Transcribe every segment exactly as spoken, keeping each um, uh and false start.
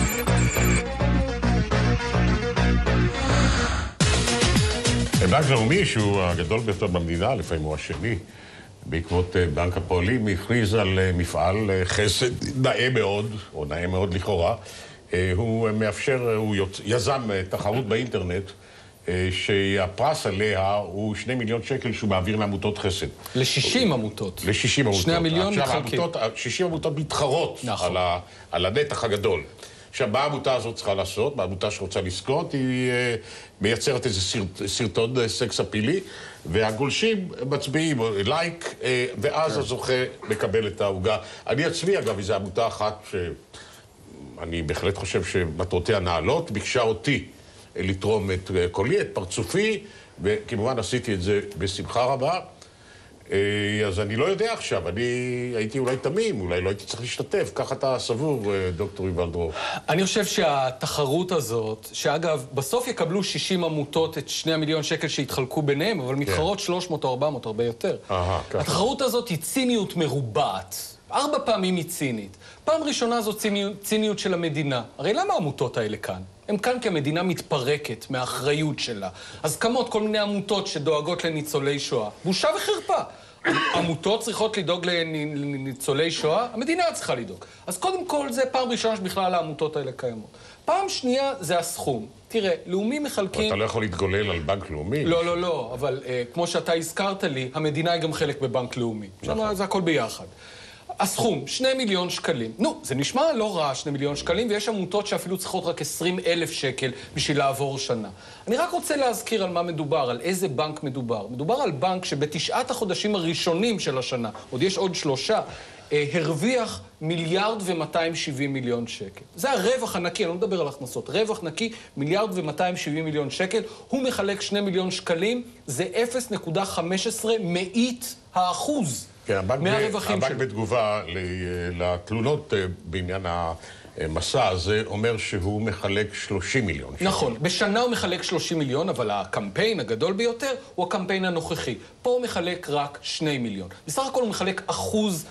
בנק לאומי, שהוא הגדול ביותר במדינה, לפעמים הוא השני, בעקבות בנק הפועלים, הכריז על מפעל חסד נאה מאוד, או נאה מאוד לכאורה. הוא מאפשר, הוא יזם תחרות באינטרנט, שהפרס עליה הוא שני מיליון שקל שהוא מעביר לעמותות חסד. ל-שישים עמותות. ל-שישים עמותות. שני המיליון מתחלקים. שישים עמותות מתחרות נכון. על הנתח הגדול. עכשיו, מה העמותה הזאת צריכה לעשות? העמותה שרוצה לזכות, היא מייצרת איזה סרטון סקס אפילי, והגולשים מצביעים לייק, ואז הזוכה מקבל את העוגה. אני עצמי, אגב, איזו עמותה אחת שאני בהחלט חושב שמטרותיה נעלות, ביקשה אותי לתרום את קולי, את פרצופי, וכמובן עשיתי את זה בשמחה רבה. אז אני לא יודע עכשיו, אני הייתי אולי תמים, אולי לא הייתי צריך להשתתף, כך אתה סבור, דוקטור יובל דרור. אני חושב שהתחרות הזאת, שאגב, בסוף יקבלו שישים עמותות את שני המיליון שקל שהתחלקו ביניהם, אבל מתחרות שלוש מאות או ארבע מאות, הרבה יותר. התחרות הזאת היא ציניות מרובעת. ארבע פעמים היא צינית. פעם ראשונה זו ציניות, ציניות של המדינה. הרי למה העמותות האלה כאן? הם כאן כי המדינה מתפרקת מהאחריות שלה. אז קמות כל מיני עמותות שדואגות לניצולי שואה. בושה וחרפה. עמותות צריכות לדאוג לניצולי שואה, המדינה צריכה לדאוג. אז קודם כל זה פעם ראשונה שבכלל העמותות האלה קיימות. פעם שנייה זה הסכום. תראה, לאומי מחלקים... אתה לא יכול להתגולל על בנק לאומי? לא, לא, לא, אבל כמו שאתה הזכרת לי, המדינה היא גם חלק בבנק לאומי. נכון. זה הכל ביחד. הסכום, שני מיליון שקלים. נו, זה נשמע לא רע, שני מיליון שקלים, ויש עמותות שאפילו צריכות רק עשרים אלף שקל בשביל לעבור שנה. אני רק רוצה להזכיר על מה מדובר, על איזה בנק מדובר. מדובר על בנק שבתשעת החודשים הראשונים של השנה, עוד יש עוד שלושה, אה, הרוויח מיליארד ומאתיים שבעים מיליון שקל. זה הרווח הנקי, אני לא מדבר על הכנסות. רווח נקי, מיליארד ומאתיים שבעים מיליון שקל. הוא מחלק שני מיליון שקלים, זה אפס נקודה חמש עשרה מאית האחוז. כן, הבנק בתגובה לתלונות בעניין המסע הזה אומר שהוא מחלק שלושים מיליון. נכון, בשנה הוא מחלק שלושים מיליון, אבל הקמפיין הגדול ביותר הוא הקמפיין הנוכחי. פה הוא מחלק רק שני מיליון. בסך הכל הוא מחלק אחוז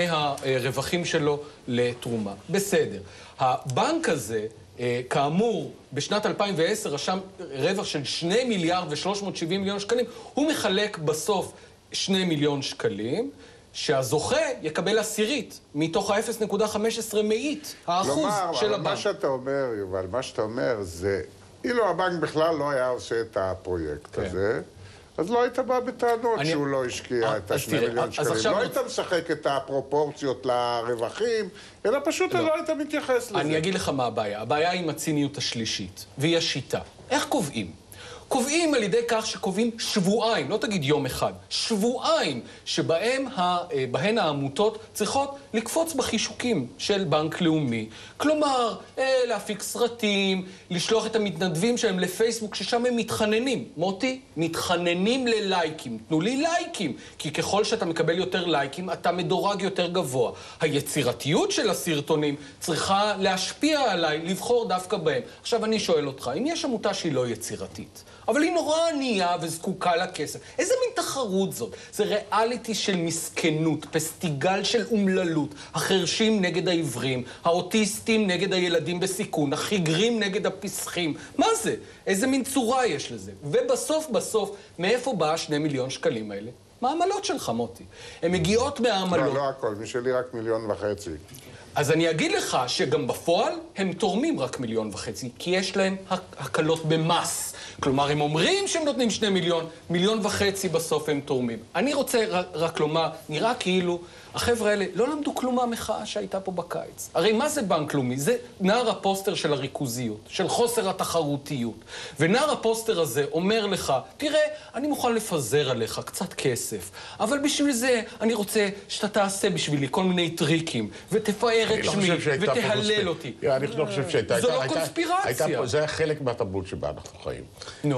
מהרווחים שלו לתרומה. בסדר. הבנק הזה, כאמור, בשנת אלפיים ועשר רשם רווח של שני מיליארד ו-שלוש מאות שבעים מיליון שקלים. הוא מחלק בסוף שני מיליון שקלים, שהזוכה יקבל עשירית מתוך ה-אפס נקודה חמש עשרה מאית, האחוז של הבנק. מה שאתה אומר, יובל, מה שאתה אומר זה, אילו הבנק בכלל לא היה עושה את הפרויקט הזה, אז לא היית בא בטענות שהוא לא השקיע את השני מיליון שקלים. לא היית משחק את הפרופורציות לרווחים, אלא פשוט לא היית מתייחס לזה. אני אגיד לך מה הבעיה. הבעיה היא עם הציניות השלישית, והיא השיטה. איך קובעים? קובעים על ידי כך שקובעים שבועיים, לא תגיד יום אחד, שבועיים שבהם בהן העמותות צריכות לקפוץ בחישוקים של בנק לאומי. כלומר, להפיק סרטים, לשלוח את המתנדבים שלהם לפייסבוק, ששם הם מתחננים. מוטי, מתחננים ללייקים. תנו לי לייקים, כי ככל שאתה מקבל יותר לייקים, אתה מדורג יותר גבוה. היצירתיות של הסרטונים צריכה להשפיע עליי, לבחור דווקא בהם. עכשיו אני שואל אותך, אם יש עמותה שהיא לא יצירתית, אבל היא נורא ענייה וזקוקה לכסף. איזה מין תחרות זאת? זה ריאליטי של מסכנות, פסטיגל של אומללות, החרשים נגד העברים, האוטיסטים נגד הילדים בסיכון, החיגרים נגד הפסחים. מה זה? איזה מין צורה יש לזה? ובסוף בסוף, מאיפה באה שני מיליון שקלים האלה? מה העמלות שלך, מוטי? הן מגיעות מהעמלות. לא, לא הכל, משלי רק מיליון וחצי. אז אני אגיד לך שגם בפועל הם תורמים רק מיליון וחצי, כי יש להם הקלות במס. כלומר, הם אומרים שהם נותנים שני מיליון, מיליון וחצי בסוף הם תורמים. אני רוצה רק לומר, נראה כאילו החבר'ה האלה לא למדו כלום מהמחאה שהייתה פה בקיץ. הרי מה זה בנק לאומי? זה נער הפוסטר של הריכוזיות, של חוסר התחרותיות. ונער הפוסטר הזה אומר לך, תראה, אני מוכן לפזר עליך קצת כסף, אבל בשביל זה אני רוצה שאתה תעשה בשבילי כל מיני טריקים, ותפאר את שמי, ותהלל אותי. אני לא חושב שהייתה... זו לא קונספירציה. זה היה חלק מהתרבות שבה אנחנו חיים. נו.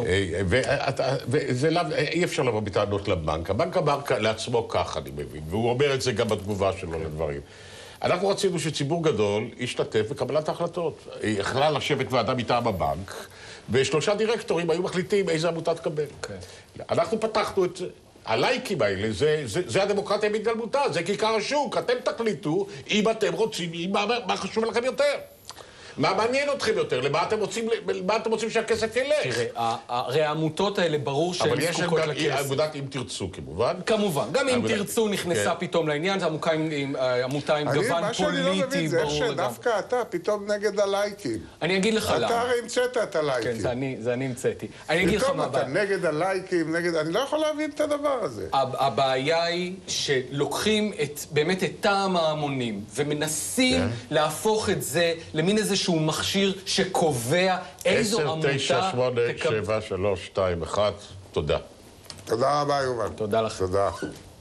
אי אפשר לבוא בטענות לבנק. הבנק אמר לעצמו כך, אני מבין, והוא אומר את זה גם בתגובה שלו לדברים. אנחנו רצינו שציבור גדול ישתתף בקבלת ההחלטות. יכלה לשבת ועדה מטעם הבנק, ושלושה דירקטורים היו מחליטים איזה עמותה תקבל. אנחנו פתחנו את זה. הלייקים האלה, זה, זה, זה הדמוקרטיה מתגלמותה, זה כיכר השוק. אתם תחליטו אם אתם רוצים, מה, מה חשוב לכם יותר. מה מעניין אתכם יותר? למה אתם רוצים, למה אתם רוצים שהכסף ילך? תראה, הרי העמותות האלה ברור שהן זקוקות לכסף. אבל יש אגודת אם תרצו, כמובן. כמובן. גם אם תרצו נכנסה פתאום לעניין, זו עמותה עם גוון פוליטי, ברור. מה שאני לא מבין זה איך שדווקא אתה פתאום נגד הלייקים. אני אגיד לך למה. אתה הרי המצאת את הלייקים. כן, זה אני המצאתי. אני אגיד לך מה הבעיה. פתאום אתה נגד הלייקים, נגד... אני לא יכול להבין את הדבר הזה. הבעיה היא שלוקחים באמת את טעם ההמונים ומנסים להפוך את זה למין איזשהו מכשיר שקובע איזו עמותה... עשר, תשע, שמונה, שבע, שלוש, שתיים, אחת, תודה. תודה רבה, יובל. תודה לך. תודה.